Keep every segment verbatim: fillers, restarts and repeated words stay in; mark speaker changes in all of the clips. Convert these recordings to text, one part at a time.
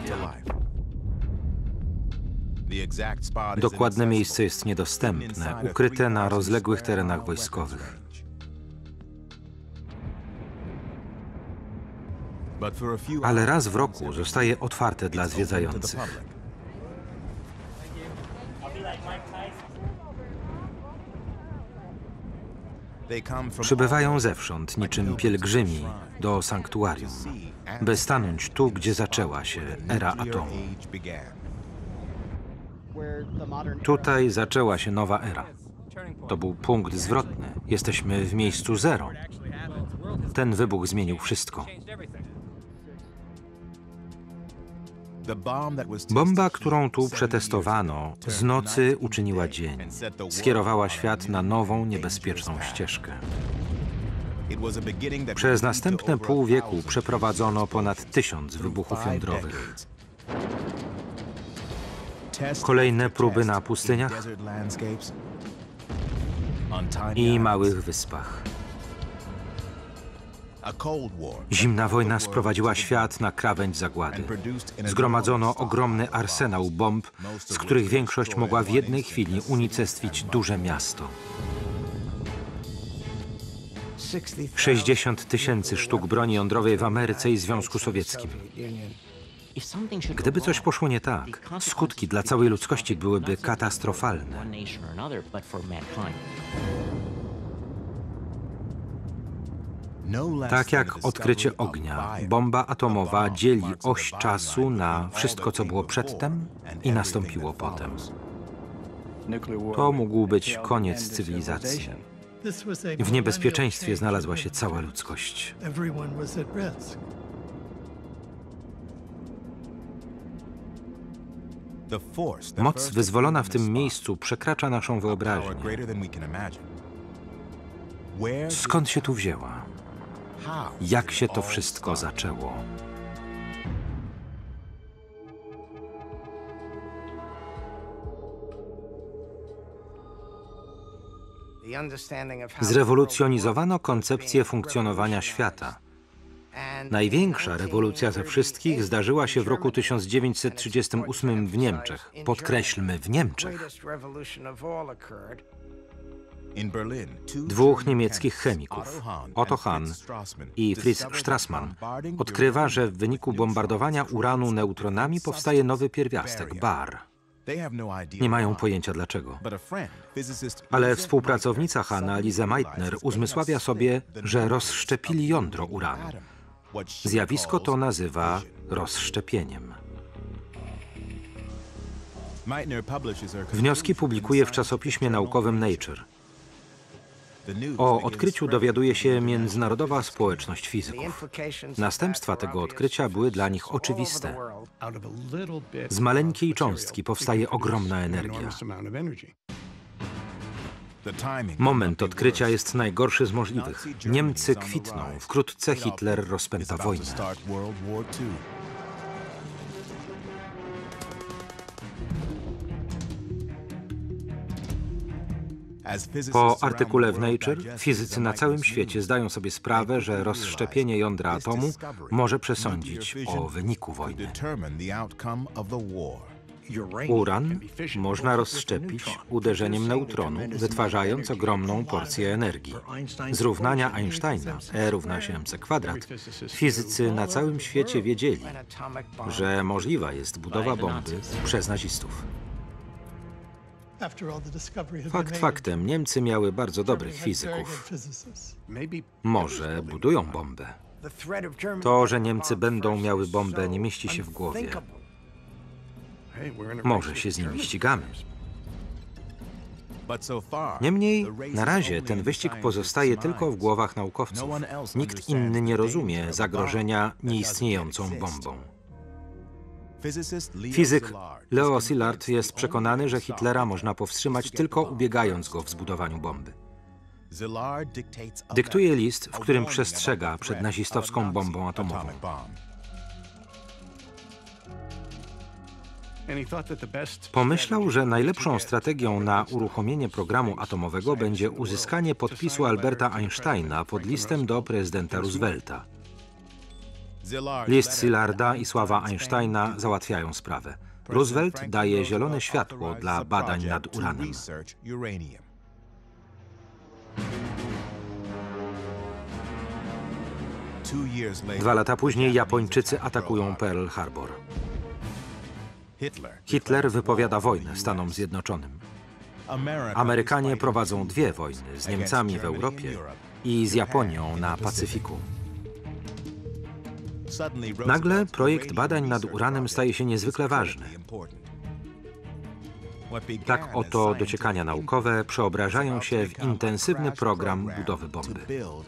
Speaker 1: życia. Dokładne miejsce jest niedostępne, ukryte na rozległych terenach wojskowych. Ale raz w roku zostaje otwarte dla zwiedzających. Przybywają zewsząd, niczym pielgrzymi, do sanktuarium, by stanąć tu, gdzie zaczęła się era atomu. Tutaj zaczęła się nowa era. To był punkt zwrotny. Jesteśmy w miejscu zero. Ten wybuch zmienił wszystko. Bomba, którą tu przetestowano, z nocy uczyniła dzień. Skierowała świat na nową, niebezpieczną ścieżkę. Przez następne pół wieku przeprowadzono ponad tysiąc wybuchów jądrowych. Kolejne próby na pustyniach i małych wyspach. Zimna wojna sprowadziła świat na krawędź zagłady. Zgromadzono ogromny arsenał bomb, z których większość mogła w jednej chwili unicestwić duże miasto. sześćdziesiąt tysięcy sztuk broni jądrowej w Ameryce i Związku Sowieckim. Gdyby coś poszło nie tak, skutki dla całej ludzkości byłyby katastrofalne. Tak jak odkrycie ognia, bomba atomowa dzieli oś czasu na wszystko, co było przedtem i nastąpiło potem. To mógł być koniec cywilizacji. W niebezpieczeństwie znalazła się cała ludzkość. Moc wyzwolona w tym miejscu przekracza naszą wyobraźnię. Skąd się tu wzięła? Jak się to wszystko zaczęło? Zrewolucjonizowano koncepcję funkcjonowania świata. Największa rewolucja ze wszystkich zdarzyła się w roku tysiąc dziewięćset trzydziestym ósmym w Niemczech. Podkreślmy, w Niemczech. Dwóch niemieckich chemików, Otto Hahn i Fritz Strassmann, odkrywa, że w wyniku bombardowania uranu neutronami powstaje nowy pierwiastek, bar. Nie mają pojęcia dlaczego. Ale współpracownica Hahna, Lise Meitner, uzmysławia sobie, że rozszczepili jądro uranu. Zjawisko to nazywa rozszczepieniem. Wnioski publikuje w czasopiśmie naukowym Nature. O odkryciu dowiaduje się międzynarodowa społeczność fizyków. Następstwa tego odkrycia były dla nich oczywiste. Z maleńkiej cząstki powstaje ogromna energia. Moment odkrycia jest najgorszy z możliwych. Niemcy kwitną, wkrótce Hitler rozpęta wojnę. Po artykule w Nature fizycy na całym świecie zdają sobie sprawę, że rozszczepienie jądra atomu może przesądzić o wyniku wojny. Uran można rozszczepić uderzeniem neutronu, wytwarzając ogromną porcję energii. Z równania Einsteina, E równa się mc kwadrat, fizycy na całym świecie wiedzieli, że możliwa jest budowa bomby przez nazistów. Fakt faktem, Niemcy miały bardzo dobrych fizyków. Może budują bombę. To, że Niemcy będą miały bombę, nie mieści się w głowie. Może się z nimi ścigamy. Niemniej, na razie ten wyścig pozostaje tylko w głowach naukowców. Nikt inny nie rozumie zagrożenia nieistniejącą bombą. Fizyk Leo Szilard jest przekonany, że Hitlera można powstrzymać tylko ubiegając go w zbudowaniu bomby. Dyktuje list, w którym przestrzega przed nazistowską bombą atomową. Pomyślał, że najlepszą strategią na uruchomienie programu atomowego będzie uzyskanie podpisu Alberta Einsteina pod listem do prezydenta Roosevelta. List Szilarda i sława Einsteina załatwiają sprawę. Roosevelt daje zielone światło dla badań nad uranem. Dwa lata później Japończycy atakują Pearl Harbor. Hitler wypowiada wojnę Stanom Zjednoczonym. Amerykanie prowadzą dwie wojny z Niemcami w Europie i z Japonią na Pacyfiku. Nagle projekt badań nad uranem staje się niezwykle ważny. Tak oto dociekania naukowe przeobrażają się w intensywny program budowy bomby.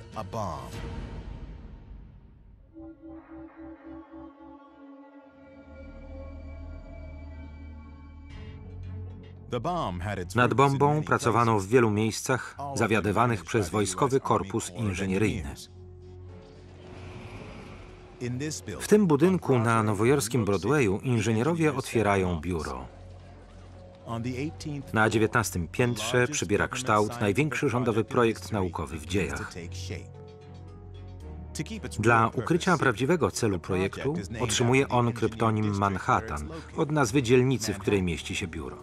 Speaker 1: Nad bombą pracowano w wielu miejscach zawiadywanych przez Wojskowy Korpus Inżynieryjny. W tym budynku na nowojorskim Broadwayu inżynierowie otwierają biuro. Na dziewiętnastym piętrze przybiera kształt największy rządowy projekt naukowy w dziejach. Dla ukrycia prawdziwego celu projektu otrzymuje on kryptonim Manhattan od nazwy dzielnicy, w której mieści się biuro.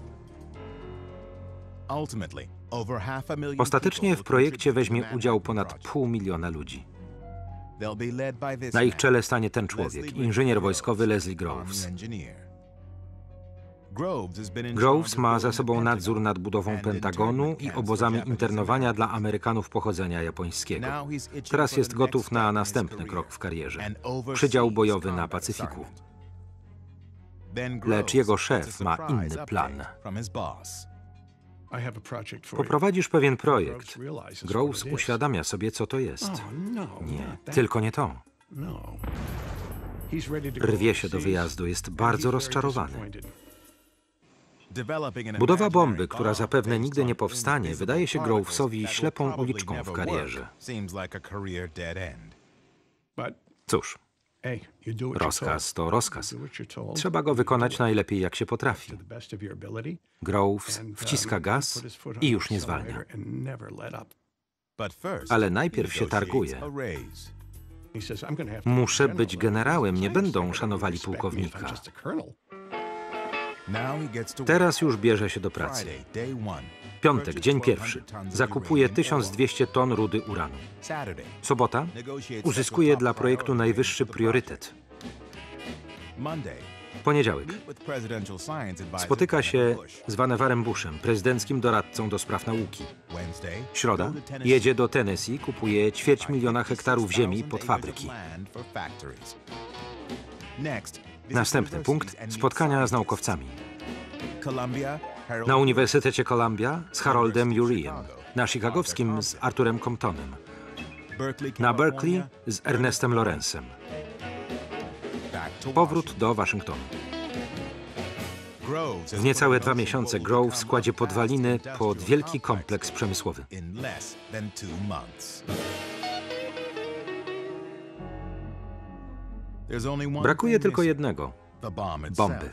Speaker 1: Ostatecznie w projekcie weźmie udział ponad pół miliona ludzi. Na ich czele stanie ten człowiek, inżynier wojskowy Leslie Groves. Groves ma za sobą nadzór nad budową Pentagonu i obozami internowania dla Amerykanów pochodzenia japońskiego. Teraz jest gotów na następny krok w karierze – przydział bojowy na Pacyfiku. Lecz jego szef ma inny plan. Poprowadzisz pewien projekt. Groves uświadamia sobie, co to jest. Nie, tylko nie to. Rwie się do wyjazdu, jest bardzo rozczarowany. Budowa bomby, która zapewne nigdy nie powstanie, wydaje się Grovesowi ślepą uliczką w karierze. Cóż, rozkaz to rozkaz. Trzeba go wykonać najlepiej, jak się potrafi. Groves wciska gaz i już nie zwalnia. Ale najpierw się targuje. Muszę być generałem, nie będą szanowali pułkownika. Teraz już bierze się do pracy. Piątek, dzień pierwszy. Zakupuje tysiąc dwieście ton rudy uranu. Sobota. Uzyskuje dla projektu najwyższy priorytet. Poniedziałek. Spotyka się z Vannevarem Bushem, prezydenckim doradcą do spraw nauki. Środa. Jedzie do Tennessee, kupuje ćwierć miliona hektarów ziemi pod fabryki. Następny punkt. Spotkania z naukowcami. Na Uniwersytecie Columbia z Haroldem Ureyem, na chicagowskim z Arthurem Comptonem, na Berkeley z Ernestem Lorenzem. Powrót do Waszyngtonu. W niecałe dwa miesiące Groves kładzie podwaliny pod wielki kompleks przemysłowy. Brakuje tylko jednego – bomby.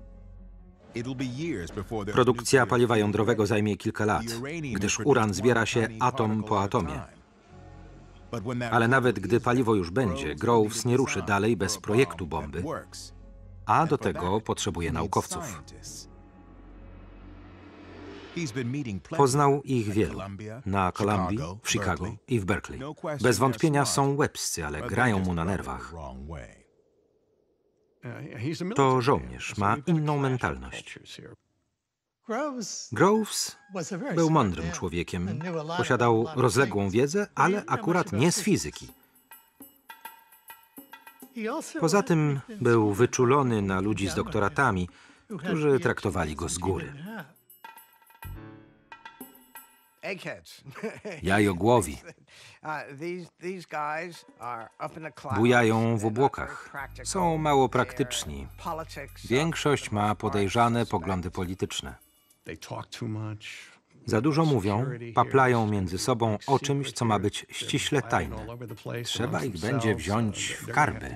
Speaker 1: Produkcja paliwa jądrowego zajmie kilka lat, gdyż uran zbiera się atom po atomie. Ale nawet gdy paliwo już będzie, Groves nie ruszy dalej bez projektu bomby, a do tego potrzebuje naukowców. Poznał ich wielu. Na Columbii, w Chicago i w Berkeley. Bez wątpienia są łebscy, ale grają mu na nerwach. To żołnierz, ma inną mentalność. Groves był mądrym człowiekiem, posiadał rozległą wiedzę, ale akurat nie z fizyki. Poza tym był wyczulony na ludzi z doktoratami, którzy traktowali go z góry. Jajogłowi. Bujają w obłokach. Są mało praktyczni. Większość ma podejrzane poglądy polityczne. Za dużo mówią, paplają między sobą o czymś, co ma być ściśle tajne. Trzeba ich będzie wziąć w karby.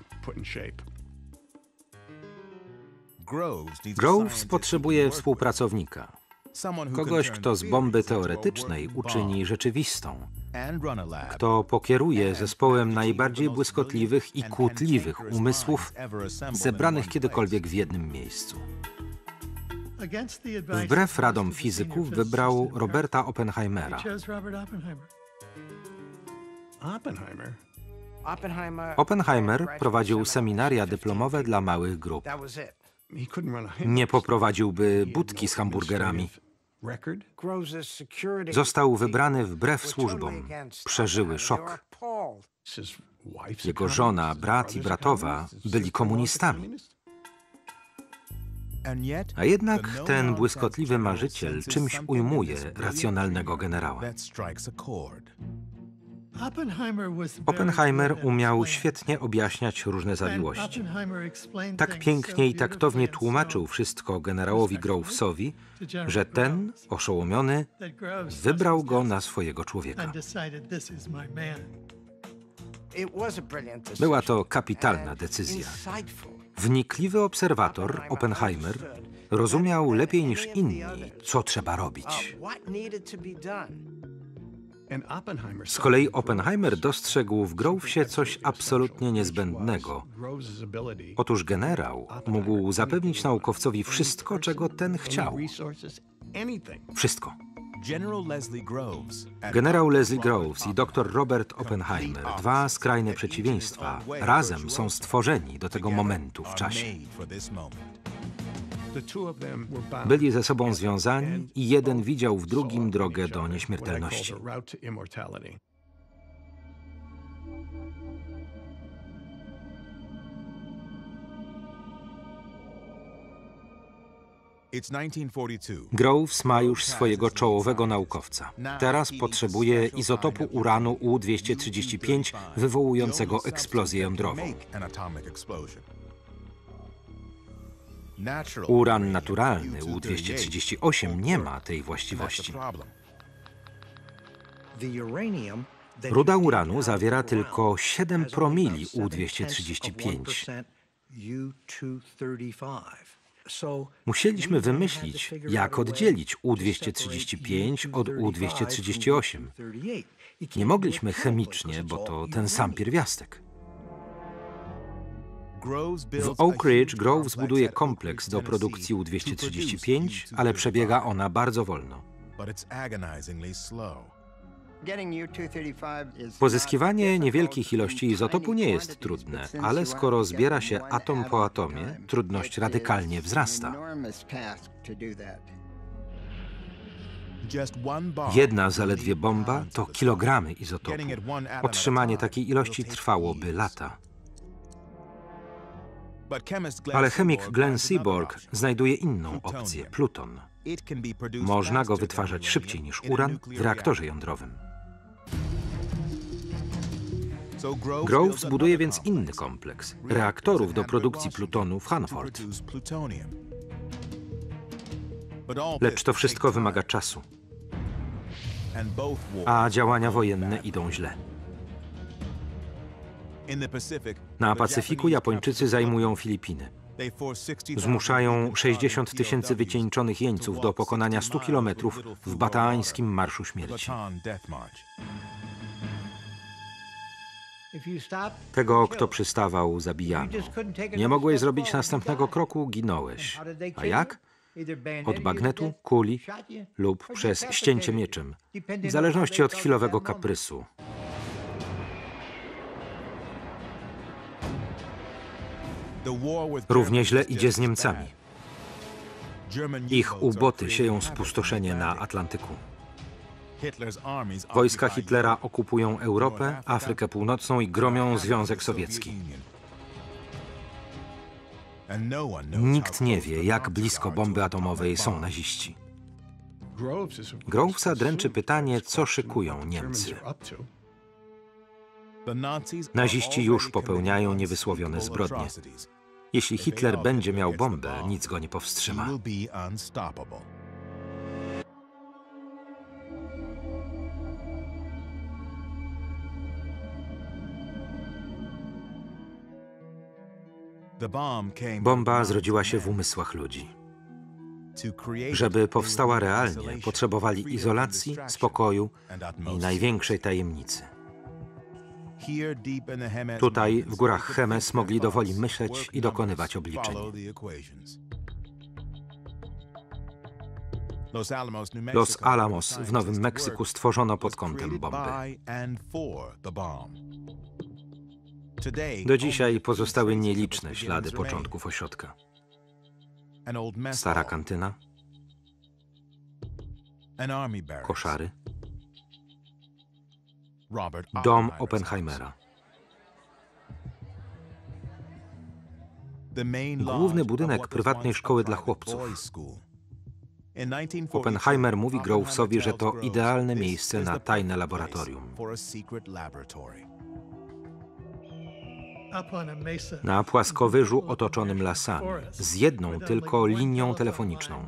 Speaker 1: Groves potrzebuje współpracownika. Kogoś, kto z bomby teoretycznej uczyni rzeczywistą. kto pokieruje zespołem najbardziej błyskotliwych i kłótliwych umysłów zebranych kiedykolwiek w jednym miejscu. Wbrew radom fizyków wybrał Roberta Oppenheimera. Oppenheimer prowadził seminaria dyplomowe dla małych grup. Nie poprowadziłby budki z hamburgerami. Został wybrany wbrew służbom. Przeżyły szok. Jego żona, brat i bratowa byli komunistami. A jednak ten błyskotliwy marzyciel czymś ujmuje racjonalnego generała. Oppenheimer umiał świetnie objaśniać różne zawiłości. Tak pięknie i taktownie tłumaczył wszystko generałowi Grovesowi, że ten, oszołomiony, wybrał go na swojego człowieka. Była to kapitalna decyzja. Wnikliwy obserwator, Oppenheimer, rozumiał lepiej niż inni, co trzeba robić. Z kolei Oppenheimer dostrzegł w Grovesie coś absolutnie niezbędnego. Otóż generał mógł zapewnić naukowcowi wszystko, czego ten chciał. Wszystko. Generał Leslie Groves i doktor Robert Oppenheimer, dwa skrajne przeciwieństwa, razem są stworzeni do tego momentu w czasie. Byli ze sobą związani i jeden widział w drugim drogę do nieśmiertelności. Groves ma już swojego czołowego naukowca. Teraz potrzebuje izotopu uranu U dwieście trzydzieści pięć wywołującego eksplozję jądrową. Uran naturalny U dwieście trzydzieści osiem nie ma tej właściwości. Ruda uranu zawiera tylko siedem promili U dwieście trzydzieści pięć. Musieliśmy wymyślić, jak oddzielić U dwieście trzydzieści pięć od U dwieście trzydzieści osiem. Nie mogliśmy chemicznie, bo to ten sam pierwiastek. W Oak Ridge Groves buduje kompleks do produkcji U dwieście trzydzieści pięć, ale przebiega ona bardzo wolno. Pozyskiwanie niewielkich ilości izotopu nie jest trudne, ale skoro zbiera się atom po atomie, trudność radykalnie wzrasta. Jedna zaledwie bomba to kilogramy izotopu. Otrzymanie takiej ilości trwałoby lata. Ale chemik Glenn Seaborg znajduje inną opcję – pluton. Można go wytwarzać szybciej niż uran w reaktorze jądrowym. Groves buduje więc inny kompleks – reaktorów do produkcji plutonu w Hanford. Lecz to wszystko wymaga czasu, a działania wojenne idą źle. Na Pacyfiku Japończycy zajmują Filipiny. Zmuszają sześćdziesiąt tysięcy wycieńczonych jeńców do pokonania stu kilometrów w bataańskim Marszu Śmierci. Tego, kto przystawał, zabijano. Nie mogłeś zrobić następnego kroku, ginąłeś. A jak? Od bagnetu, kuli lub przez ścięcie mieczem, w zależności od chwilowego kaprysu. Równie źle idzie z Niemcami. Ich U-boty sieją spustoszenie na Atlantyku. Wojska Hitlera okupują Europę, Afrykę Północną i gromią Związek Sowiecki. Nikt nie wie, jak blisko bomby atomowej są naziści. Grovesa dręczy pytanie, co szykują Niemcy. Naziści już popełniają niewysłowione zbrodnie. Jeśli Hitler będzie miał bombę, nic go nie powstrzyma. Bomba zrodziła się w umysłach ludzi. Żeby powstała realnie, potrzebowali izolacji, spokoju i największej tajemnicy. Tutaj, w górach Chemes, mogli dowoli myśleć i dokonywać obliczeń. Los Alamos w Nowym Meksyku stworzono pod kątem bomby. Do dzisiaj pozostały nieliczne ślady początków ośrodka. Stara kantyna, koszary, dom Oppenheimera. Główny budynek prywatnej szkoły dla chłopców. Oppenheimer mówi Grovesowi, że to idealne miejsce na tajne laboratorium. Na płaskowyżu otoczonym lasami, z jedną tylko linią telefoniczną.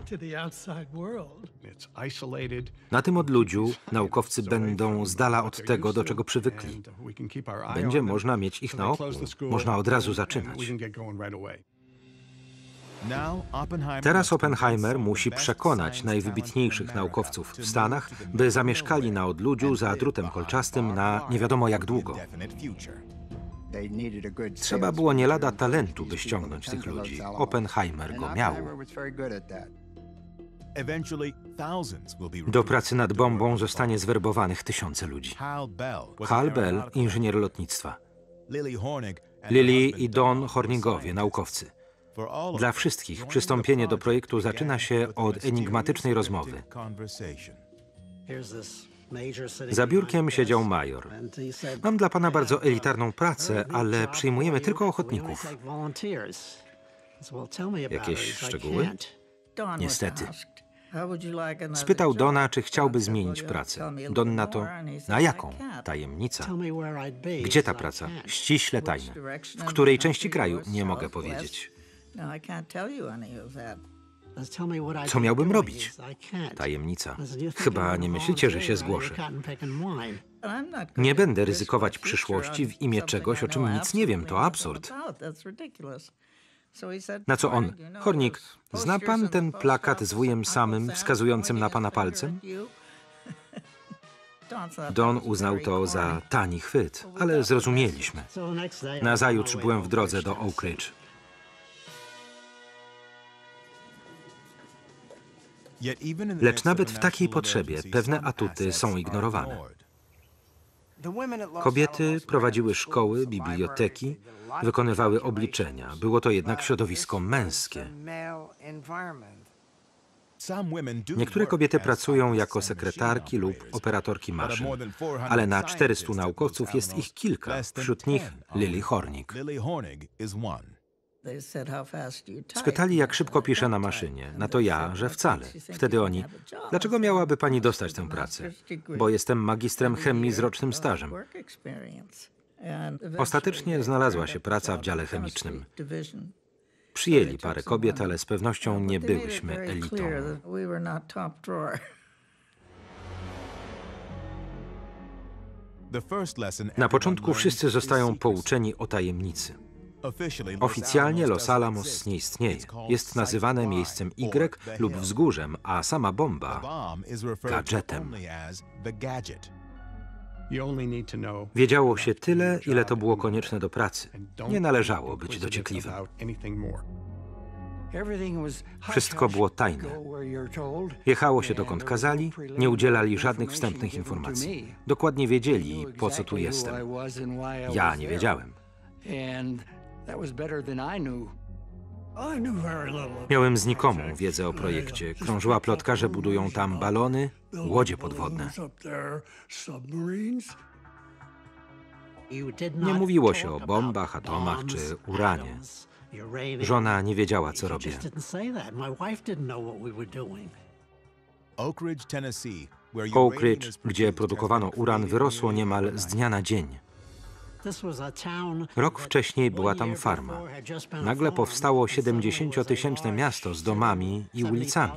Speaker 1: Na tym odludziu naukowcy będą z dala od tego, do czego przywykli. Będzie można mieć ich na oku, można od razu zaczynać. Teraz Oppenheimer musi przekonać najwybitniejszych naukowców w Stanach, by zamieszkali na odludziu za drutem kolczastym na nie wiadomo jak długo. Trzeba było nie lada talentu, by ściągnąć tych ludzi. Oppenheimer go miał. Do pracy nad bombą zostanie zwerbowanych tysiące ludzi. Hal Bell, inżynier lotnictwa. Lily i Don Hornigowie, naukowcy. Dla wszystkich przystąpienie do projektu zaczyna się od enigmatycznej rozmowy. Za biurkiem siedział major. Mam dla pana bardzo elitarną pracę, ale przyjmujemy tylko ochotników. Jakieś szczegóły? Niestety. Spytał Dona, czy chciałby zmienić pracę. Don na to, na jaką? Tajemnica. Gdzie ta praca? Ściśle tajna. W której części kraju? Nie mogę powiedzieć. Co miałbym robić? Tajemnica. Chyba nie myślicie, że się zgłoszę. Nie będę ryzykować przyszłości w imię czegoś, o czym nic nie wiem. To absurd. Na co on? Hornik, zna pan ten plakat z wujem Samym wskazującym na pana palcem? Don uznał to za tani chwyt, ale zrozumieliśmy. Nazajutrz byłem w drodze do Oak Ridge. Lecz nawet w takiej potrzebie pewne atuty są ignorowane. Kobiety prowadziły szkoły, biblioteki, wykonywały obliczenia. Było to jednak środowisko męskie. Niektóre kobiety pracują jako sekretarki lub operatorki maszyn, ale na czterystu naukowców jest ich kilka, wśród nich Lily Hornig. Spytali, jak szybko piszę na maszynie. Na to ja, że wcale. Wtedy oni, dlaczego miałaby pani dostać tę pracę? Bo jestem magistrem chemii z rocznym stażem. Ostatecznie znalazła się praca w dziale chemicznym. Przyjęli parę kobiet, ale z pewnością nie byłyśmy elitą. Na początku wszyscy zostają pouczeni o tajemnicy. Oficjalnie Los Alamos nie istnieje. Jest nazywane miejscem Y lub wzgórzem, a sama bomba gadżetem. Wiedziało się tyle, ile to było konieczne do pracy. Nie należało być dociekliwym. Wszystko było tajne. Jechało się dokąd kazali, nie udzielali żadnych wstępnych informacji. Dokładnie wiedzieli, po co tu jestem. Ja nie wiedziałem. Miałem znikomą wiedzę o projekcie. Krążyła plotka, że budują tam balony, łodzie podwodne. Nie mówiło się o bombach, atomach czy uranie. Żona nie wiedziała, co robię. Oak Ridge, gdzie produkowano uran, wyrosło niemal z dnia na dzień. Rok wcześniej była tam farma. Nagle powstało siedemdziesięciotysięczne miasto z domami i ulicami.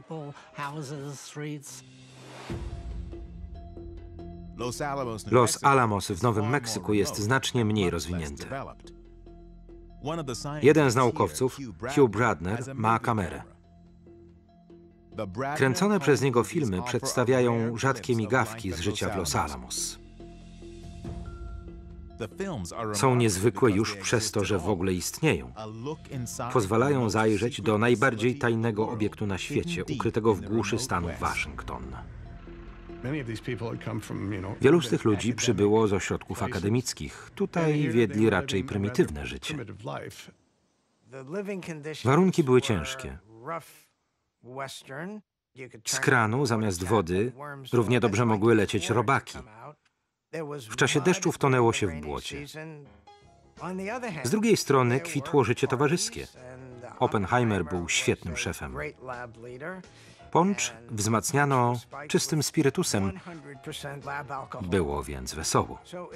Speaker 1: Los Alamos w Nowym Meksyku jest znacznie mniej rozwinięte. Jeden z naukowców, Hugh Bradner, ma kamerę. Kręcone przez niego filmy przedstawiają rzadkie migawki z życia w Los Alamos. Są niezwykłe już przez to, że w ogóle istnieją. Pozwalają zajrzeć do najbardziej tajnego obiektu na świecie, ukrytego w głuszy stanu Waszyngton. Wielu z tych ludzi przybyło z ośrodków akademickich. Tutaj wiedli raczej prymitywne życie. Warunki były ciężkie. Z kranu zamiast wody równie dobrze mogły lecieć robaki. W czasie deszczów tonęło się w błocie. Z drugiej strony kwitło życie towarzyskie. Oppenheimer był świetnym szefem. Poncz wzmacniano czystym spirytusem. Było więc wesoło.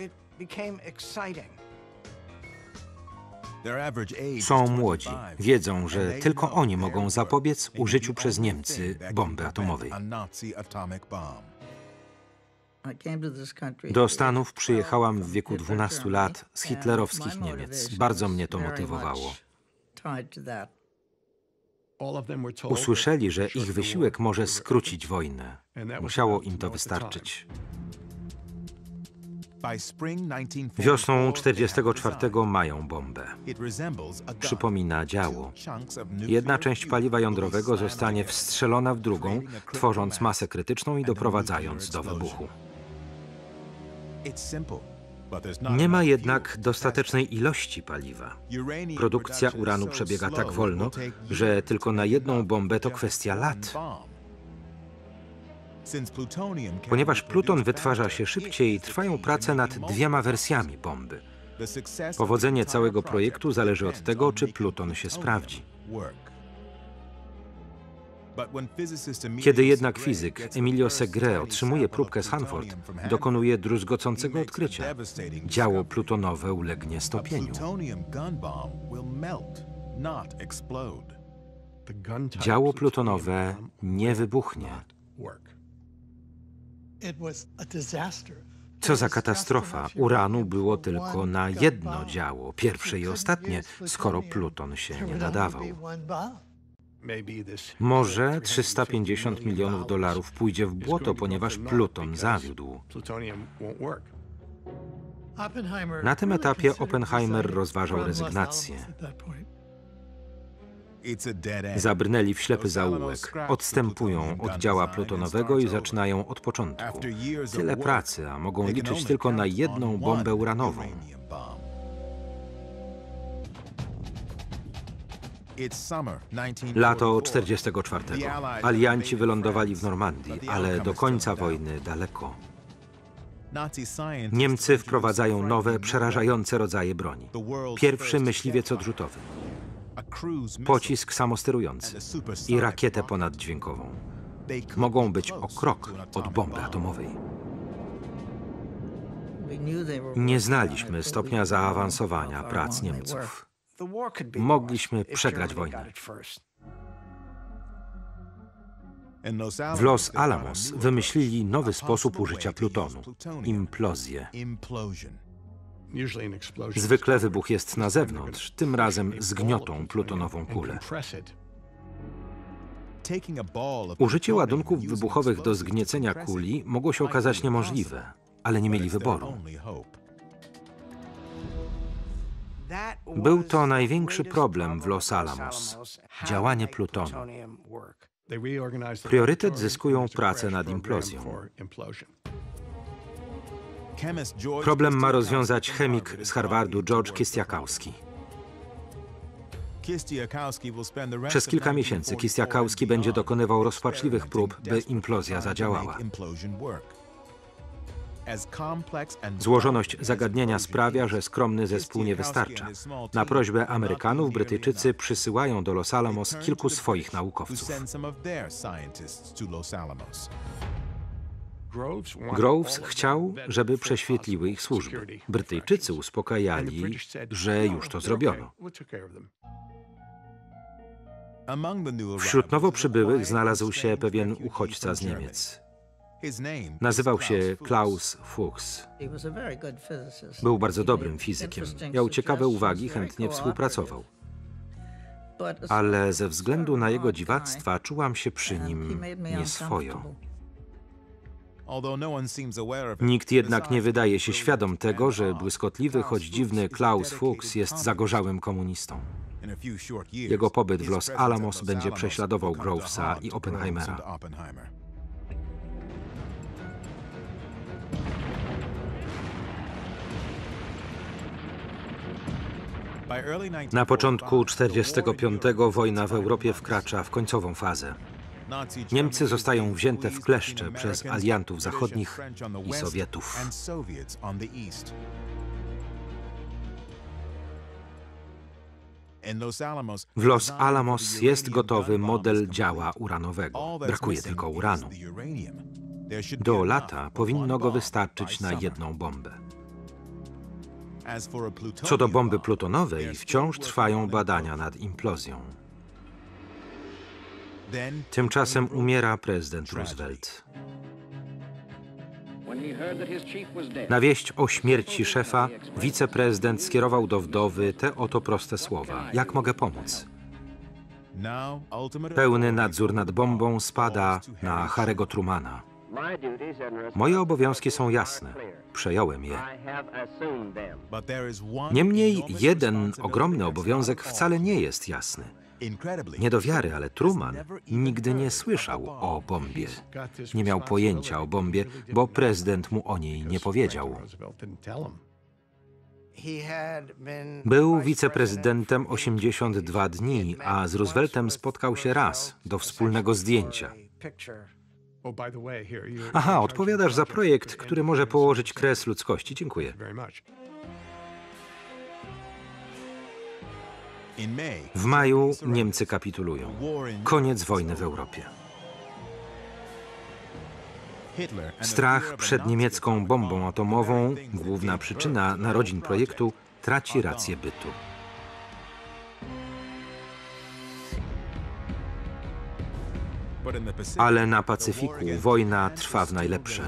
Speaker 1: Są młodzi. Wiedzą, że tylko oni mogą zapobiec użyciu przez Niemcy bomby atomowej. Do Stanów przyjechałam w wieku dwunastu lat z hitlerowskich Niemiec. Bardzo mnie to motywowało. Usłyszeli, że ich wysiłek może skrócić wojnę. Musiało im to wystarczyć. Wiosną czterdziestego czwartego mają bombę. Przypomina działo. Jedna część paliwa jądrowego zostanie wstrzelona w drugą, tworząc masę krytyczną i doprowadzając do wybuchu. Nie ma jednak dostatecznej ilości paliwa. Produkcja uranu przebiega tak wolno, że tylko na jedną bombę to kwestia lat. Ponieważ pluton wytwarza się szybciej, trwają prace nad dwiema wersjami bomby. Powodzenie całego projektu zależy od tego, czy pluton się sprawdzi. Kiedy jednak fizyk Emilio Segre otrzymuje próbkę z Hanford, dokonuje druzgocącego odkrycia. Działo plutonowe ulegnie stopieniu. Działo plutonowe nie wybuchnie. Co za katastrofa! Uranu było tylko na jedno działo, pierwsze i ostatnie, skoro pluton się nie nadawał. Może trzysta pięćdziesiąt milionów dolarów pójdzie w błoto, ponieważ pluton zawiódł. Na tym etapie Oppenheimer rozważał rezygnację. Zabrnęli w ślepy zaułek, odstępują od działa plutonowego i zaczynają od początku. Tyle pracy, a mogą liczyć tylko na jedną bombę uranową. Lato czterdziestego czwartego. Alianci wylądowali w Normandii, ale do końca wojny daleko. Niemcy wprowadzają nowe, przerażające rodzaje broni. Pierwszy myśliwiec odrzutowy, pocisk samosterujący i rakietę ponaddźwiękową. Mogą być o krok od bomby atomowej. Nie znaliśmy stopnia zaawansowania prac Niemców. Mogliśmy przegrać wojnę. W Los Alamos wymyślili nowy sposób użycia plutonu – implozję. Zwykle wybuch jest na zewnątrz, tym razem zgniotą plutonową kulę. Użycie ładunków wybuchowych do zgniecenia kuli mogło się okazać niemożliwe, ale nie mieli wyboru. Był to największy problem w Los Alamos – działanie plutonu. Priorytet zyskują prace nad implozją. Problem ma rozwiązać chemik z Harvardu George Kistiakowski. Przez kilka miesięcy Kistiakowski będzie dokonywał rozpaczliwych prób, by implozja zadziałała. Złożoność zagadnienia sprawia, że skromny zespół nie wystarcza. Na prośbę Amerykanów Brytyjczycy przysyłają do Los Alamos kilku swoich naukowców. Groves chciał, żeby prześwietliły ich służby. Brytyjczycy uspokajali, że już to zrobiono. Wśród nowo przybyłych znalazł się pewien uchodźca z Niemiec. Nazywał się Klaus Fuchs. Był bardzo dobrym fizykiem. Miał ciekawe uwagi, chętnie współpracował. ale ze względu na jego dziwactwa czułam się przy nim nieswojo. Nikt jednak nie wydaje się świadom tego, że błyskotliwy, choć dziwny Klaus Fuchs jest zagorzałym komunistą. Jego pobyt w Los Alamos będzie prześladował Grovesa i Oppenheimera. Na początku czterdziestego piątego wojna w Europie wkracza w końcową fazę. Niemcy zostają wzięte w kleszcze przez aliantów zachodnich i Sowietów. W Los Alamos jest gotowy model działa uranowego. Brakuje tylko uranu. Do lata powinno go wystarczyć na jedną bombę. Co do bomby plutonowej, wciąż trwają badania nad implozją. Tymczasem umiera prezydent Roosevelt. Na wieść o śmierci szefa wiceprezydent skierował do wdowy te oto proste słowa: jak mogę pomóc? Pełny nadzór nad bombą spada na Harry'ego Trumana. Moje obowiązki są jasne. Przejąłem je. Niemniej jeden ogromny obowiązek wcale nie jest jasny. Nie do wiary, ale Truman nigdy nie słyszał o bombie. Nie miał pojęcia o bombie, bo prezydent mu o niej nie powiedział. Był wiceprezydentem osiemdziesiąt dwa dni, a z Rooseveltem spotkał się raz do wspólnego zdjęcia. Aha, odpowiadasz za projekt, który może położyć kres ludzkości. Dziękuję. W maju Niemcy kapitulują. Koniec wojny w Europie. Strach przed niemiecką bombą atomową, główna przyczyna narodzin projektu, traci rację bytu. Ale na Pacyfiku wojna trwa w najlepsze.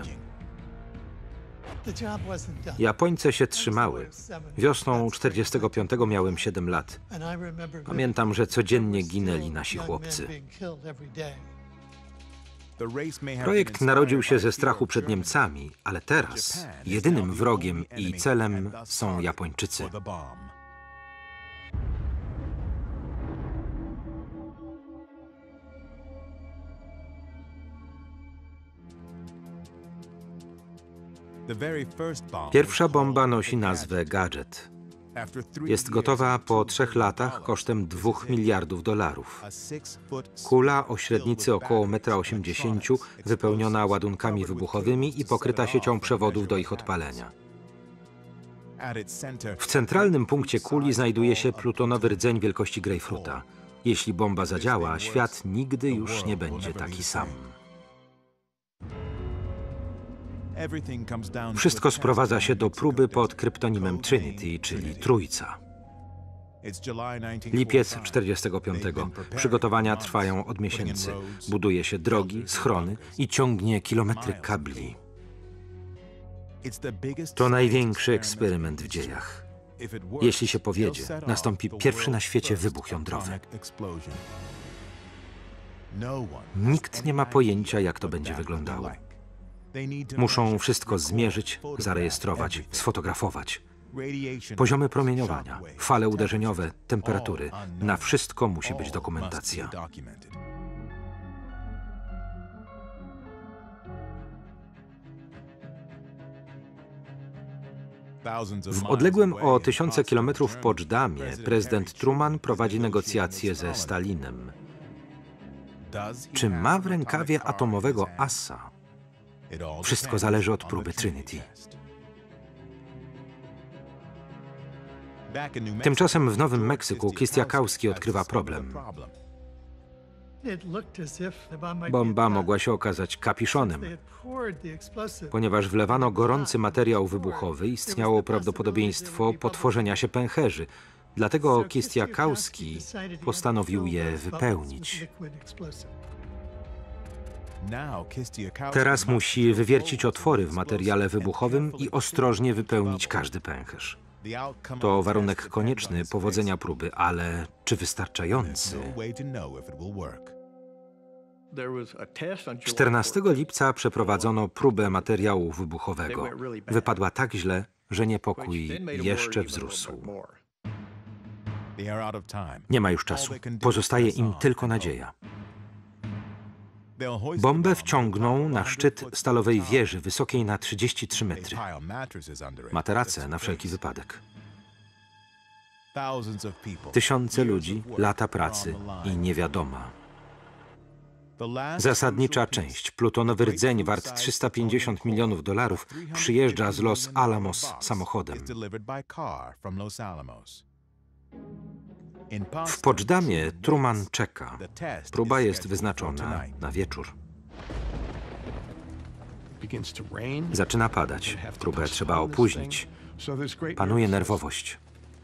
Speaker 1: Japońcy się trzymały. Wiosną czterdziestego piątego miałem siedem lat. Pamiętam, że codziennie ginęli nasi chłopcy. Projekt narodził się ze strachu przed Niemcami, ale teraz jedynym wrogiem i celem są Japończycy. Pierwsza bomba nosi nazwę Gadget. Jest gotowa po trzech latach kosztem dwóch miliardów dolarów. Kula o średnicy około metra osiemdziesięciu, wypełniona ładunkami wybuchowymi i pokryta siecią przewodów do ich odpalenia. W centralnym punkcie kuli znajduje się plutonowy rdzeń wielkości grejpfruta. Jeśli bomba zadziała, świat nigdy już nie będzie taki sam. Wszystko sprowadza się do próby pod kryptonimem Trinity, czyli Trójca. Lipiec czterdziestego piątego. Przygotowania trwają od miesięcy. Buduje się drogi, schrony i ciągnie kilometry kabli. To największy eksperyment w dziejach. Jeśli się powiedzie, nastąpi pierwszy na świecie wybuch jądrowy. Nikt nie ma pojęcia, jak to będzie wyglądało. Muszą wszystko zmierzyć, zarejestrować, sfotografować. Poziomy promieniowania, fale uderzeniowe, temperatury. Na wszystko musi być dokumentacja. W odległym o tysiące kilometrów Poczdamie prezydent Truman prowadzi negocjacje ze Stalinem. Czy ma w rękawie atomowego asa? Wszystko zależy od próby Trinity. Tymczasem w Nowym Meksyku Kistiakowski odkrywa problem. Bomba mogła się okazać kapiszonem. Ponieważ wlewano gorący materiał wybuchowy, istniało prawdopodobieństwo potworzenia się pęcherzy. Dlatego Kistiakowski postanowił je wypełnić. Teraz musi wywiercić otwory w materiale wybuchowym i ostrożnie wypełnić każdy pęcherz. To warunek konieczny powodzenia próby, ale czy wystarczający? czternastego lipca przeprowadzono próbę materiału wybuchowego. Wypadła tak źle, że niepokój jeszcze wzrósł. Nie ma już czasu. Pozostaje im tylko nadzieja. Bombę wciągną na szczyt stalowej wieży wysokiej na trzydzieści trzy metry. Materace na wszelki wypadek. Tysiące ludzi, lata pracy i niewiadoma. Zasadnicza część, plutonowy rdzeń wart trzysta pięćdziesiąt milionów dolarów, przyjeżdża z Los Alamos samochodem. W Poczdamie Truman czeka. Próba jest wyznaczona na wieczór. Zaczyna padać. Próbę trzeba opóźnić. Panuje nerwowość.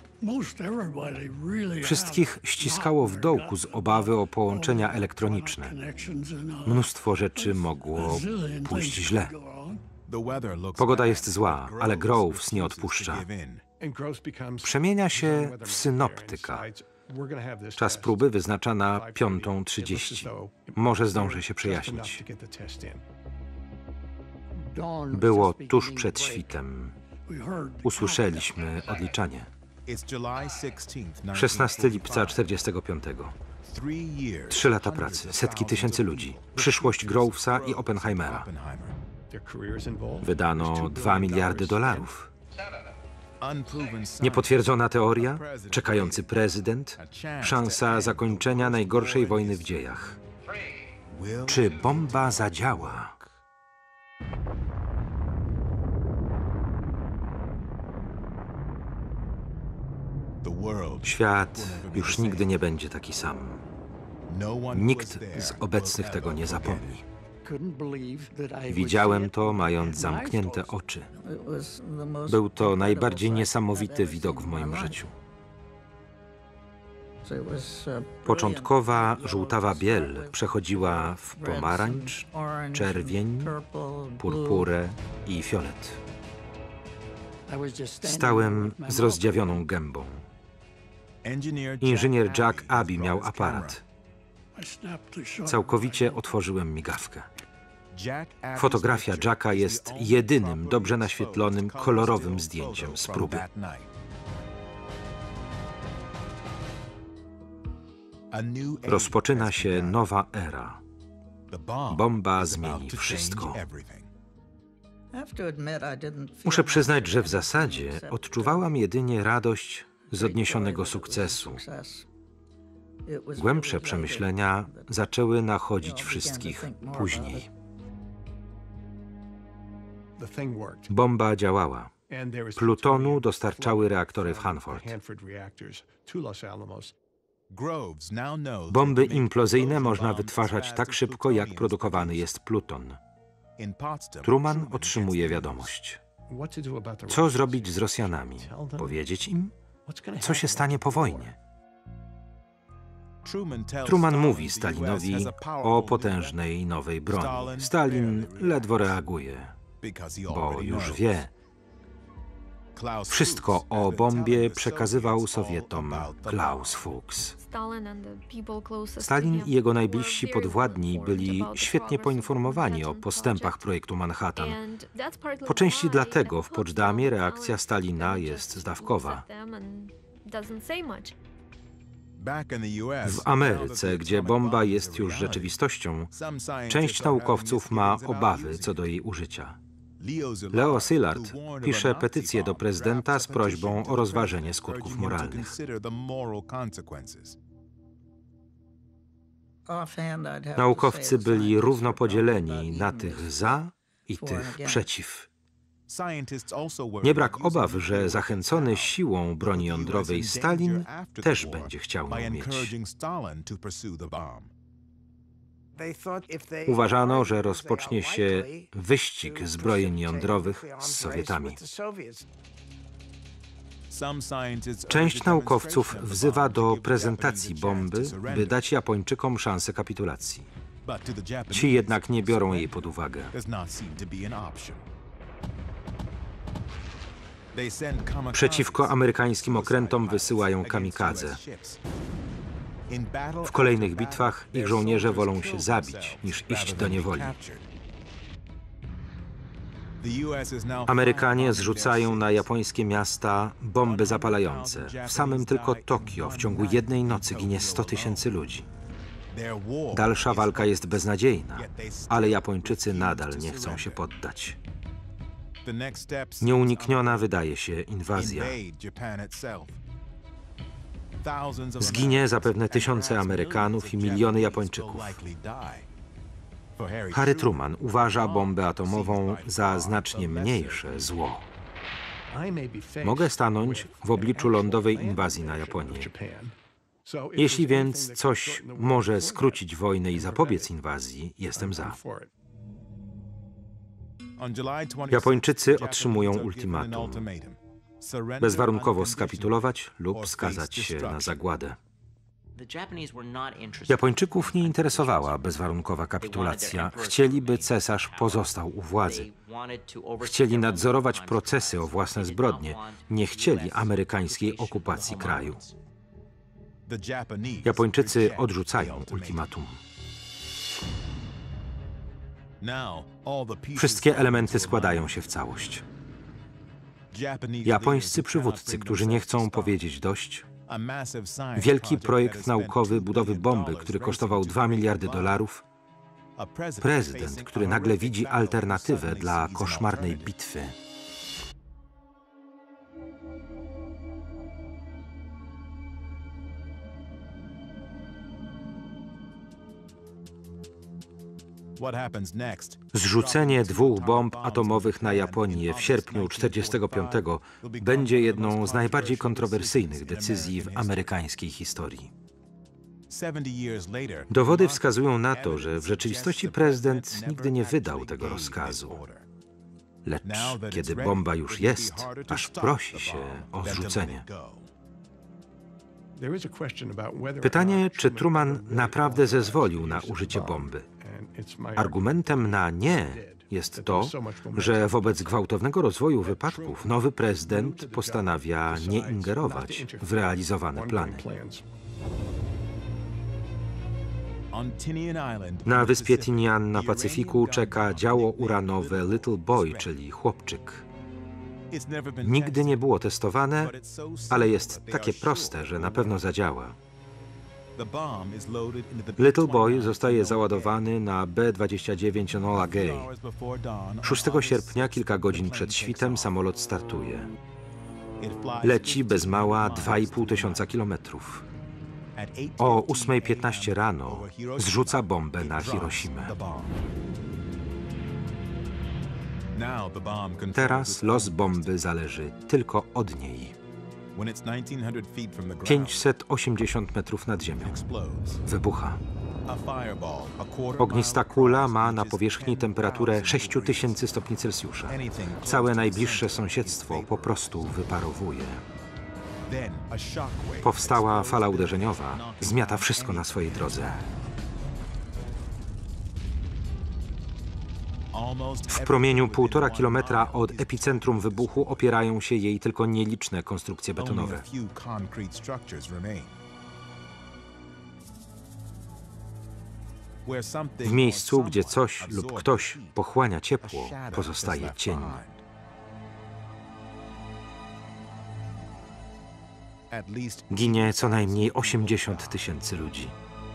Speaker 1: Wszystkich ściskało w dołku z obawy o połączenia elektroniczne. Mnóstwo rzeczy mogło pójść źle. Pogoda jest zła, ale Groves nie odpuszcza. Przemienia się w synoptyka. Czas próby wyznacza na piątą trzydzieści. Może zdąży się przejaśnić. Było tuż przed świtem. Usłyszeliśmy odliczanie. szesnastego lipca czterdziestego piątego. Trzy lata pracy, setki tysięcy ludzi. Przyszłość Grovesa i Oppenheimera. Wydano dwa miliardy dolarów. Niepotwierdzona teoria, czekający prezydent, szansa zakończenia najgorszej wojny w dziejach. Czy bomba zadziała? Świat już nigdy nie będzie taki sam. Nikt z obecnych tego nie zapomni. Widziałem to, mając zamknięte oczy. Był to najbardziej niesamowity widok w moim życiu. Początkowa żółtawa biel przechodziła w pomarańcz, czerwień, purpurę i fiolet. Stałem z rozdziawioną gębą. Inżynier Jack Abbey miał aparat. Całkowicie otworzyłem migawkę. Fotografia Jacka jest jedynym dobrze naświetlonym, kolorowym zdjęciem z próby. Rozpoczyna się nowa era. Bomba zmieni wszystko. Muszę przyznać, że w zasadzie odczuwałam jedynie radość z odniesionego sukcesu. Głębsze przemyślenia zaczęły nachodzić wszystkich później. Bomba działała. Plutonu dostarczały reaktory w Hanford. Bomby implozyjne można wytwarzać tak szybko, jak produkowany jest pluton. Truman otrzymuje wiadomość. Co zrobić z Rosjanami? Powiedzieć im? Co się stanie po wojnie? Truman mówi Stalinowi o potężnej nowej broni. Stalin ledwo reaguje, bo już wie. Wszystko o bombie przekazywał Sowietom Klaus Fuchs. Stalin i jego najbliżsi podwładni byli świetnie poinformowani o postępach projektu Manhattan. Po części dlatego w Poczdamie reakcja Stalina jest zdawkowa. W Ameryce, gdzie bomba jest już rzeczywistością, część naukowców ma obawy co do jej użycia. Leo Szilard pisze petycję do prezydenta z prośbą o rozważenie skutków moralnych. Naukowcy byli równo podzieleni na tych za i tych przeciw. Nie brak obaw, że zachęcony siłą broni jądrowej Stalin też będzie chciał ją mieć. Uważano, że rozpocznie się wyścig zbrojeń jądrowych z Sowietami. Część naukowców wzywa do prezentacji bomby, by dać Japończykom szansę kapitulacji. Ci jednak nie biorą jej pod uwagę. Przeciwko amerykańskim okrętom wysyłają kamikadze. W kolejnych bitwach ich żołnierze wolą się zabić, niż iść do niewoli. Amerykanie zrzucają na japońskie miasta bomby zapalające. W samym tylko Tokio w ciągu jednej nocy ginie sto tysięcy ludzi. Dalsza walka jest beznadziejna, ale Japończycy nadal nie chcą się poddać. Nieunikniona wydaje się inwazja. Zginie zapewne tysiące Amerykanów i miliony Japończyków. Harry Truman uważa bombę atomową za znacznie mniejsze zło. Mogę stanąć w obliczu lądowej inwazji na Japonię. Jeśli więc coś może skrócić wojnę i zapobiec inwazji, jestem za. Japończycy otrzymują ultimatum. Bezwarunkowo skapitulować lub skazać się na zagładę. Japończyków nie interesowała bezwarunkowa kapitulacja. Chcieli, by cesarz pozostał u władzy. Chcieli nadzorować procesy o własne zbrodnie. Nie chcieli amerykańskiej okupacji kraju. Japończycy odrzucają ultimatum. Wszystkie elementy składają się w całość. Japońscy przywódcy, którzy nie chcą powiedzieć dość, wielki projekt naukowy budowy bomby, który kosztował dwa miliardy dolarów, prezydent, który nagle widzi alternatywę dla koszmarnej bitwy. Zrzucenie dwóch bomb atomowych na Japonię w sierpniu tysiąc dziewięćset czterdziestego piątego będzie jedną z najbardziej kontrowersyjnych decyzji w amerykańskiej historii. Dowody wskazują na to, że w rzeczywistości prezydent nigdy nie wydał tego rozkazu. Lecz kiedy bomba już jest, aż prosi się o zrzucenie. Pytanie, czy Truman naprawdę zezwolił na użycie bomby. Argumentem na nie jest to, że wobec gwałtownego rozwoju wypadków nowy prezydent postanawia nie ingerować w realizowane plany. Na wyspie Tinian na Pacyfiku czeka działo uranowe Little Boy, czyli chłopczyk. Nigdy nie było testowane, ale jest takie proste, że na pewno zadziała. Little Boy zostaje załadowany na B dwadzieścia dziewięć Enola Gay. szóstego sierpnia, kilka godzin przed świtem, samolot startuje. Leci bez mała dwa i pół tysiąca kilometrów. O ósmej piętnaście rano zrzuca bombę na Hiroshimę. Teraz los bomby zależy tylko od niej. pięćset osiemdziesiąt metrów nad ziemią. Wybucha. Ognista kula ma na powierzchni temperaturę sześć tysięcy stopni Celsjusza. Całe najbliższe sąsiedztwo po prostu wyparowuje. Powstała fala uderzeniowa zmiata wszystko na swojej drodze. W promieniu półtora kilometra od epicentrum wybuchu opierają się jej tylko nieliczne konstrukcje betonowe. W miejscu, gdzie coś lub ktoś pochłania ciepło, pozostaje cień. Ginie co najmniej osiemdziesiąt tysięcy ludzi.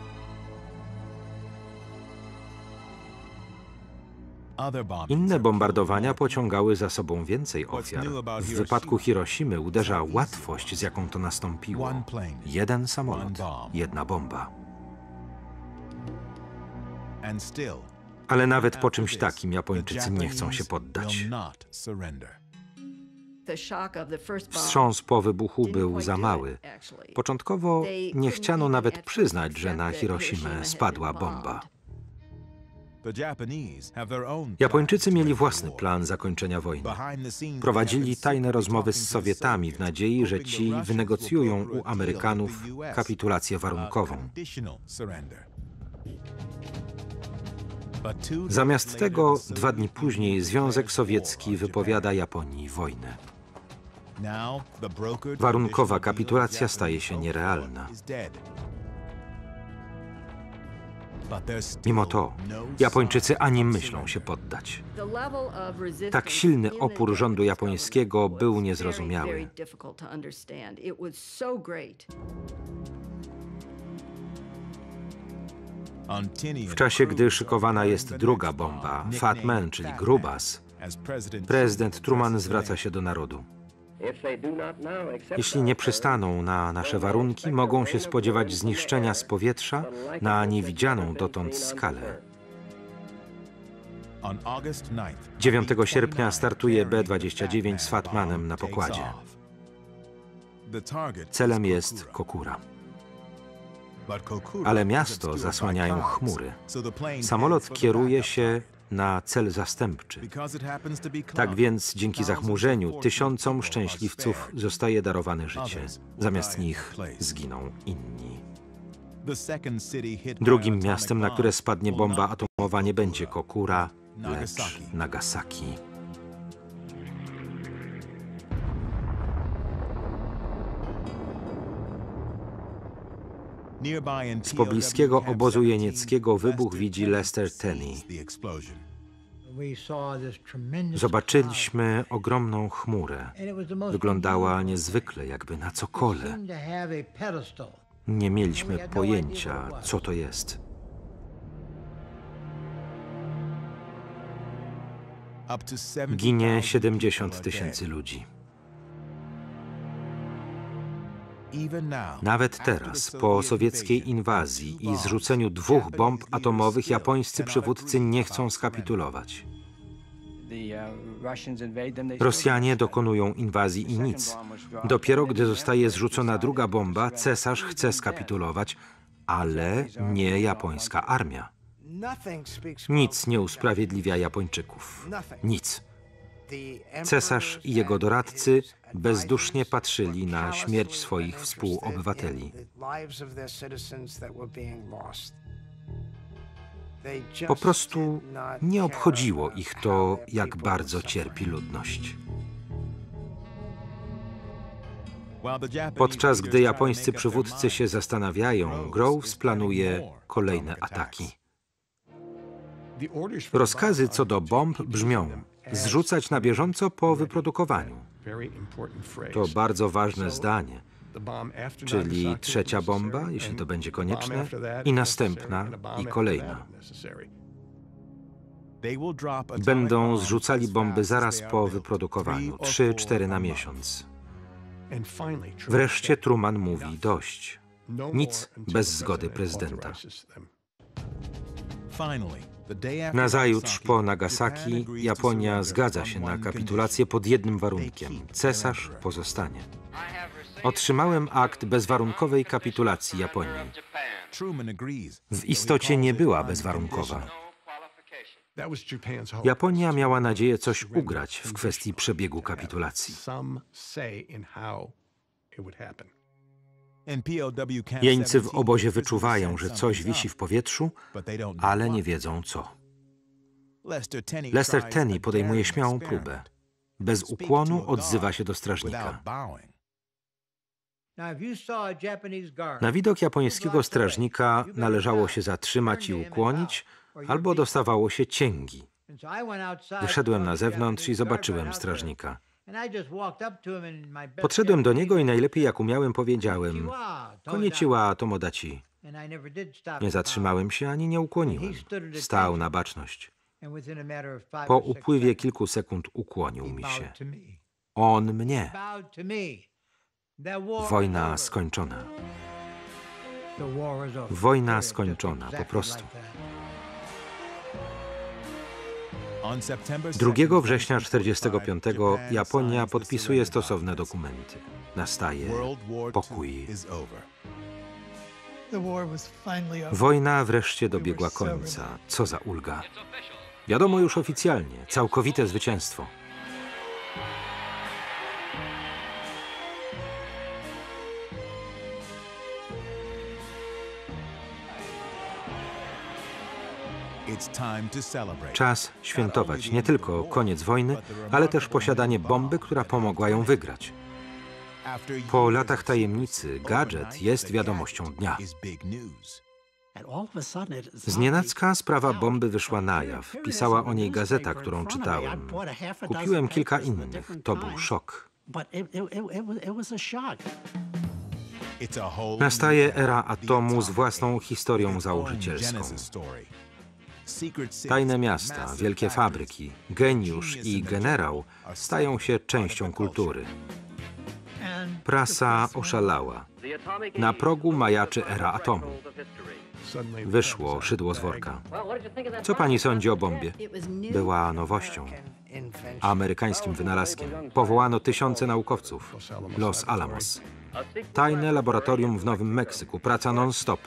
Speaker 1: Inne bombardowania pociągały za sobą więcej ofiar. W wypadku Hiroshimy uderza łatwość, z jaką to nastąpiło. Jeden samolot, jedna bomba. Ale nawet po czymś takim Japończycy nie chcą się poddać. Wstrząs po wybuchu był za mały. Początkowo nie chciano nawet przyznać, że na Hiroshimę spadła bomba. Japończycy mieli własny plan zakończenia wojny. Prowadzili tajne rozmowy z Sowietami w nadziei, że ci wynegocjują u Amerykanów kapitulację warunkową. Zamiast tego, dwa dni później Związek Sowiecki wypowiada Japonii wojnę. Warunkowa kapitulacja staje się nierealna. Mimo to Japończycy ani myślą się poddać. Tak silny opór rządu japońskiego był niezrozumiały. W czasie, gdy szykowana jest druga bomba, Fat Man, czyli grubas, prezydent Truman zwraca się do narodu. Jeśli nie przystaną na nasze warunki, mogą się spodziewać zniszczenia z powietrza na niewidzianą dotąd skalę. dziewiątego sierpnia startuje B dwadzieścia dziewięć z Fat Manem na pokładzie. Celem jest Kokura. Ale miasto zasłaniają chmury. Samolot kieruje się na cel zastępczy. Tak więc dzięki zachmurzeniu tysiącom szczęśliwców zostaje darowane życie. Zamiast nich zginą inni. Drugim miastem, na które spadnie bomba atomowa, nie będzie Kokura, lecz Nagasaki. Z pobliskiego obozu jenieckiego wybuch widzi Lester Tenney. Zobaczyliśmy ogromną chmurę. Wyglądała niezwykle, jakby na cokole. Nie mieliśmy pojęcia, co to jest. Ginie siedemdziesiąt tysięcy ludzi. Nawet teraz, po sowieckiej inwazji i zrzuceniu dwóch bomb atomowych, japońscy przywódcy nie chcą skapitulować. Rosjanie dokonują inwazji i nic. Dopiero gdy zostaje zrzucona druga bomba, cesarz chce skapitulować, ale nie japońska armia. Nic nie usprawiedliwia Japończyków. Nic. Cesarz i jego doradcy bezdusznie patrzyli na śmierć swoich współobywateli. Po prostu nie obchodziło ich to, jak bardzo cierpi ludność. Podczas gdy japońscy przywódcy się zastanawiają, Groves planuje kolejne ataki. Rozkazy co do bomb brzmią: zrzucać na bieżąco po wyprodukowaniu. To bardzo ważne zdanie, czyli trzecia bomba, jeśli to będzie konieczne, i następna, i kolejna. Będą zrzucali bomby zaraz po wyprodukowaniu, trzy cztery na miesiąc. Wreszcie Truman mówi dość. Nic bez zgody prezydenta. Nazajutrz po Nagasaki Japonia zgadza się na kapitulację pod jednym warunkiem. Cesarz pozostanie. Otrzymałem akt bezwarunkowej kapitulacji Japonii. W istocie nie była bezwarunkowa. Japonia miała nadzieję coś ugrać w kwestii przebiegu kapitulacji. Jeńcy w obozie wyczuwają, że coś wisi w powietrzu, ale nie wiedzą co. Lester Tenney podejmuje śmiałą próbę. Bez ukłonu odzywa się do strażnika. Na widok japońskiego strażnika należało się zatrzymać i ukłonić, albo dostawało się cięgi. Wyszedłem na zewnątrz i zobaczyłem strażnika. Podszedłem do niego i najlepiej jak umiałem powiedziałem: Konnichiwa, Tomodachi. Nie zatrzymałem się ani nie ukłoniłem. Stał na baczność. Po upływie kilku sekund ukłonił mi się. On mnie. Wojna skończona. Wojna skończona, po prostu. drugiego września tysiąc dziewięćset czterdziestego piątego Japonia podpisuje stosowne dokumenty. Nastaje pokój. Wojna wreszcie dobiegła końca. Co za ulga. Wiadomo już oficjalnie, całkowite zwycięstwo. Czas świętować nie tylko koniec wojny, ale też posiadanie bomby, która pomogła ją wygrać. Po latach tajemnicy gadżet jest wiadomością dnia. Znienacka sprawa bomby wyszła na jaw. Pisała o niej gazeta, którą czytałem. Kupiłem kilka innych. To był szok. Nastaje era atomu z własną historią założycielską. Tajne miasta, wielkie fabryki, geniusz i generał stają się częścią kultury. Prasa oszalała. Na progu majaczy era atomu. Wyszło szydło z worka. Co pani sądzi o bombie? Była nowością, amerykańskim wynalazkiem. Powołano tysiące naukowców. Los Alamos. Tajne laboratorium w Nowym Meksyku. Praca non-stop.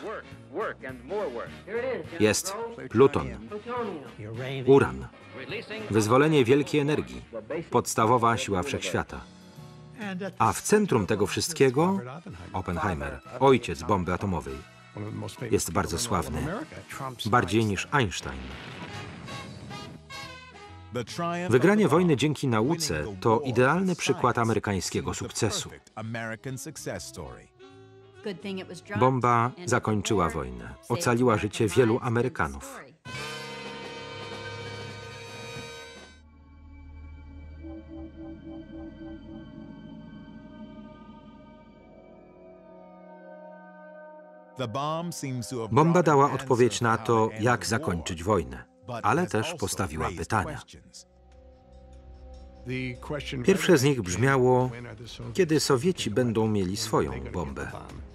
Speaker 1: Jest pluton, uran, wyzwolenie wielkiej energii, podstawowa siła wszechświata. A w centrum tego wszystkiego Oppenheimer, ojciec bomby atomowej. Jest bardzo sławny, bardziej niż Einstein. Wygranie wojny dzięki nauce to idealny przykład amerykańskiego sukcesu. Bomba zakończyła wojnę, ocaliła życie wielu Amerykanów. Bomba dała odpowiedź na to, jak zakończyć wojnę, ale też postawiła pytania. Pierwsze z nich brzmiało, kiedy Sowieci będą mieli swoją bombę.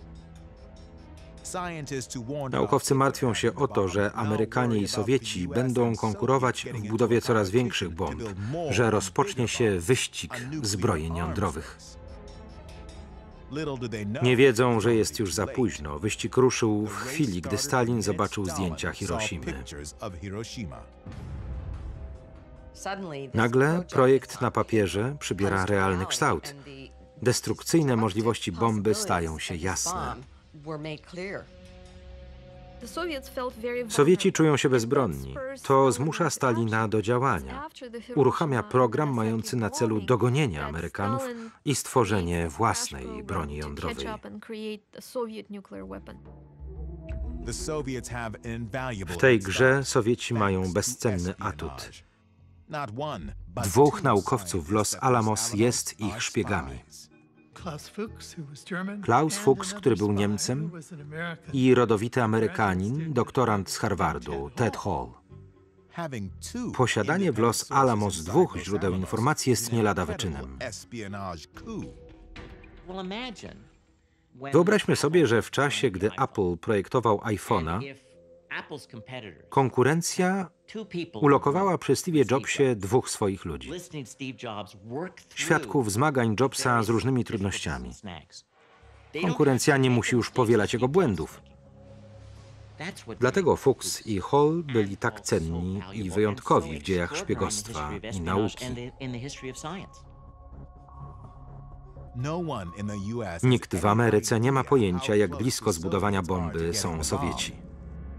Speaker 1: Naukowcy martwią się o to, że Amerykanie i Sowieci będą konkurować w budowie coraz większych bomb, że rozpocznie się wyścig zbrojeń jądrowych. Nie wiedzą, że jest już za późno. Wyścig ruszył w chwili, gdy Stalin zobaczył zdjęcia Hiroshimy. Nagle projekt na papierze przybiera realny kształt. Destrukcyjne możliwości bomby stają się jasne. Sowieci czują się bezbronni. To zmusza Stalina do działania. Uruchamia program mający na celu dogonienie Amerykanów i stworzenie własnej broni jądrowej. W tej grze Sowieci mają bezcenny atut. Dwóch naukowców w Los Alamos jest ich szpiegami. Klaus Fuchs, który był Niemcem, i rodowity Amerykanin, doktorant z Harvardu, Ted Hall. Posiadanie w Los Alamos dwóch źródeł informacji jest nie lada wyczynem. Wyobraźmy sobie, że w czasie, gdy Apple projektował iPhone'a, konkurencja ulokowała przy Steve'ie Jobsie dwóch swoich ludzi. Świadków zmagań Jobsa z różnymi trudnościami. Konkurencja nie musi już powielać jego błędów. Dlatego Fuchs i Hall byli tak cenni i wyjątkowi w dziejach szpiegostwa i nauki. Nikt w Ameryce nie ma pojęcia, jak blisko zbudowania bomby są Sowieci.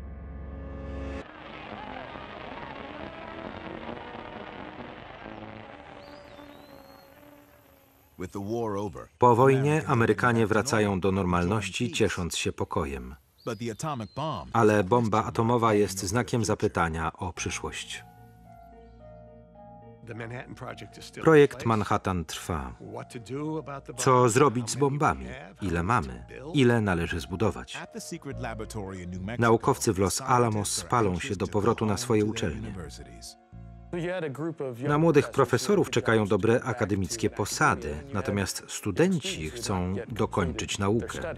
Speaker 1: Po wojnie Amerykanie wracają do normalności, ciesząc się pokojem. Ale bomba atomowa jest znakiem zapytania o przyszłość. Projekt Manhattan trwa. Co zrobić z bombami? Ile mamy? Ile należy zbudować? Naukowcy w Los Alamos spalą się do powrotu na swoje uczelnie. Na młodych profesorów czekają dobre akademickie posady, natomiast studenci chcą dokończyć naukę.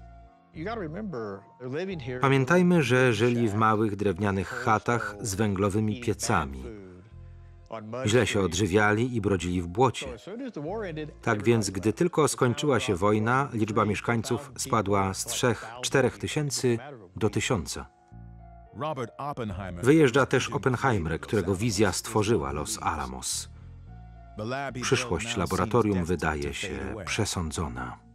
Speaker 1: Pamiętajmy, że żyli w małych drewnianych chatach z węglowymi piecami. Źle się odżywiali i brodzili w błocie. Tak więc, gdy tylko skończyła się wojna, liczba mieszkańców spadła z trzech, czterech tysięcy do tysiąca. Wyjeżdża też Oppenheimer, którego wizja stworzyła Los Alamos. Przyszłość laboratorium wydaje się przesądzona.